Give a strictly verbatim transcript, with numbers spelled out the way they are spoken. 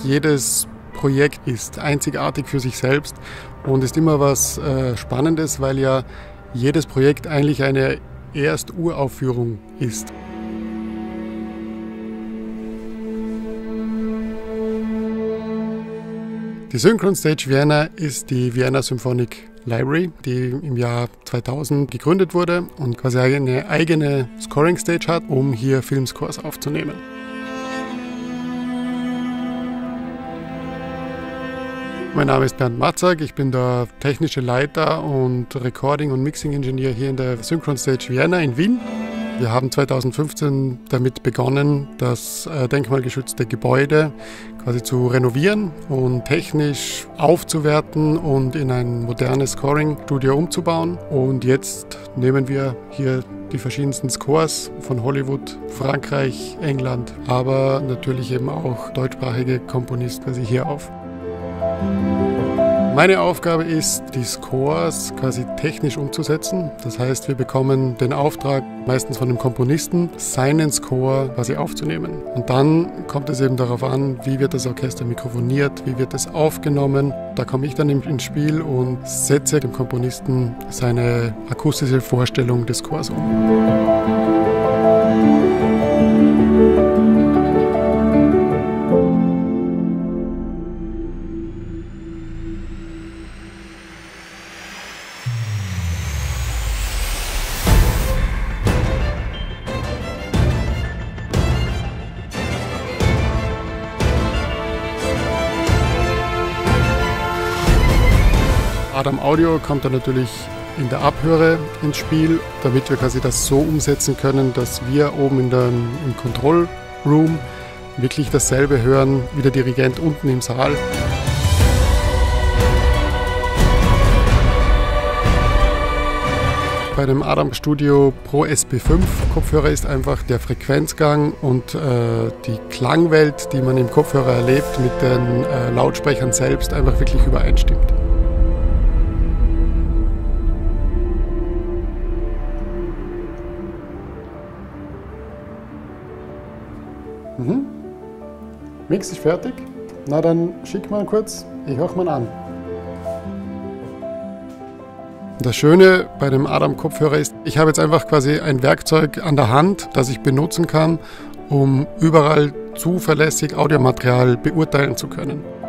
jedes Projekt ist einzigartig für sich selbst und ist immer was äh, Spannendes, weil ja jedes Projekt eigentlich eine Erst-Uraufführung ist. Die Synchron Stage Vienna ist die Vienna Symphonic Library, die im Jahr zweitausend gegründet wurde und quasi eine eigene Scoring Stage hat, um hier Filmscores aufzunehmen. Mein Name ist Bernd Matzak, ich bin der technische Leiter und Recording- und Mixing-Ingenieur hier in der Synchron Stage Vienna in Wien. Wir haben zweitausendfünfzehn damit begonnen, das denkmalgeschützte Gebäude quasi zu renovieren und technisch aufzuwerten und in ein modernes Scoring-Studio umzubauen. Und jetzt nehmen wir hier die verschiedensten Scores von Hollywood, Frankreich, England, aber natürlich eben auch deutschsprachige Komponisten quasi hier auf. Meine Aufgabe ist, die Scores quasi technisch umzusetzen. Das heißt, wir bekommen den Auftrag, meistens von dem Komponisten, seinen Score quasi aufzunehmen. Und dann kommt es eben darauf an, wie wird das Orchester mikrofoniert, wie wird es aufgenommen. Da komme ich dann ins Spiel und setze dem Komponisten seine akustische Vorstellung des Scores um. Adam Audio kommt dann natürlich in der Abhöre ins Spiel, damit wir quasi das so umsetzen können, dass wir oben in der, im Control Room wirklich dasselbe hören wie der Dirigent unten im Saal. Bei dem Adam Studio Pro S P fünf Kopfhörer ist einfach der Frequenzgang und äh, die Klangwelt, die man im Kopfhörer erlebt, mit den äh, Lautsprechern selbst einfach wirklich übereinstimmt. Mhm. Mix ist fertig. Na dann schick mal kurz, ich höre mal an. Das Schöne bei dem Adam Kopfhörer ist, ich habe jetzt einfach quasi ein Werkzeug an der Hand, das ich benutzen kann, um überall zuverlässig Audiomaterial beurteilen zu können.